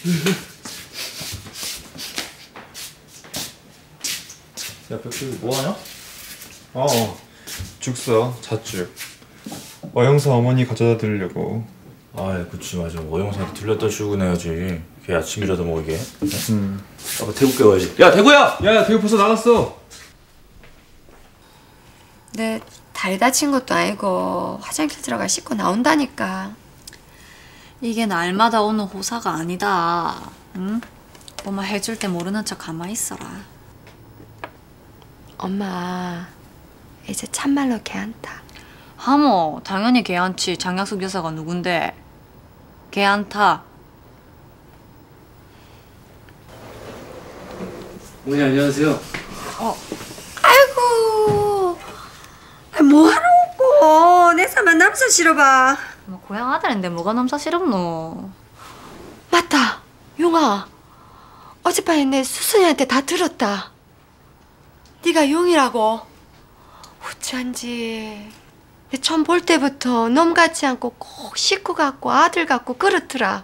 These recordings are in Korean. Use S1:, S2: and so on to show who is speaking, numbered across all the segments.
S1: 야, 백수 뭐하냐?
S2: 죽 써. 잣죽. 어영사 어머니 가져다 드리려고.
S1: 아이, 그치, 맞아. 어영사한테 들렸다 출근해야지. 걔 아침이라도 먹이게. 아빠 대구 깨워야지. 야, 대구야!
S2: 야, 대구 벌써 나갔어.
S3: 내 다리 다친 것도 아니고 화장실 들어가 씻고 나온다니까.
S4: 이게 날마다 오는 호사가 아니다. 응? 엄마 해줄 때 모르는 척 가만히 있어라.
S3: 엄마, 이제 참말로 걔한타.
S4: 하모, 당연히 걔한치. 장약숙 여사가 누군데? 걔한타.
S5: 어머니 안녕하세요.
S3: 아이고, 뭐하러 오고? 내 사만 남사 싫어봐.
S4: 뭐 고향 아들인데 뭐가 넘사 싫었노?
S3: 맞다, 용아. 어젯밤에 내 수순이한테 다 들었다. 네가 용이라고. 어쩐지 내 처음 볼 때부터 놈 같지 않고 꼭 식구 같고 아들 같고 그렇더라.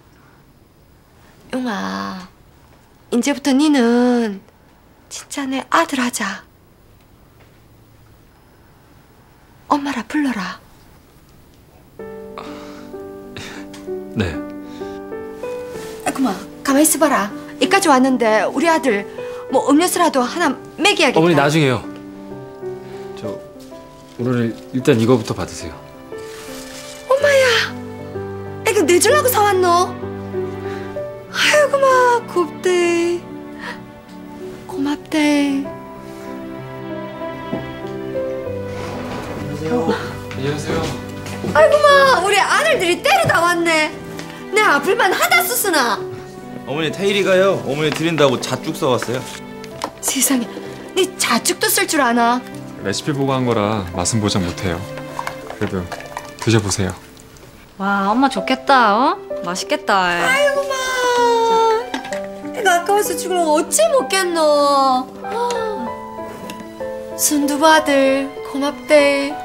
S3: 용아, 이제부터 니는 진짜 내 아들 하자. 엄마라 불러라.
S5: 네.
S3: 그만 가만히 있어봐라. 여기까지 왔는데 우리 아들 뭐 음료수라도 하나 먹여야겠다.
S5: 어머니 나중에요. 저 오늘 일단 이거부터 받으세요.
S3: 엄마야, 이거 내주려고 사왔노? 아이고마 곱대. 고맙대.
S5: 안녕하세요.
S3: 아이고마, 우리 아들들이 때리다 왔네. 내 아플만 하다 쓰쓰나.
S1: 어머니 태일이가요. 어머니 드린다고 잣죽 써왔어요.
S3: 세상에, 네 자죽도 쓸 줄 아나?
S2: 레시피 보고 한 거라 맛은 보장 못해요. 그래도 드셔보세요.
S4: 와, 엄마 좋겠다. 어? 맛있겠다.
S3: 아이고마, 이거 아까워서 죽으면 어찌 먹겠노. 순두부 아들 고맙대.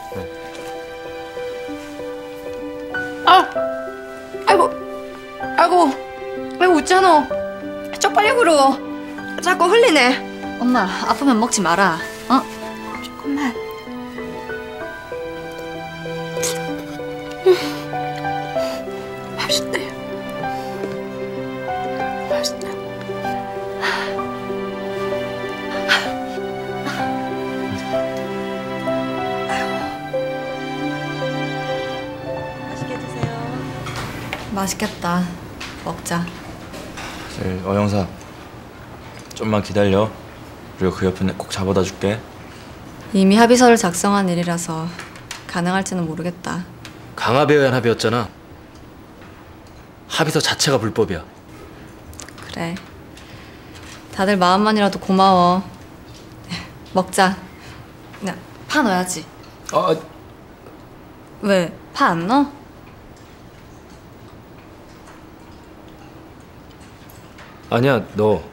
S3: 아이고 웃잖아. 쪽팔려 그러. 자꾸 흘리네.
S4: 엄마, 아프면 먹지 마라. 어?
S3: 조금만. 맛있대. 맛있다.
S4: 맛있게 드세요. 맛있겠다. 먹자.
S1: 어영사, 좀만 기다려. 그리고 그 옆에 꼭 잡아다 줄게.
S4: 이미 합의서를 작성한 일이라서 가능할지는 모르겠다.
S5: 강압에 의한 합의였잖아. 합의서 자체가 불법이야.
S4: 그래. 다들 마음만이라도 고마워. 먹자. 야, 파 넣어야지. 왜? 파 안 넣어?
S5: 아니야, 너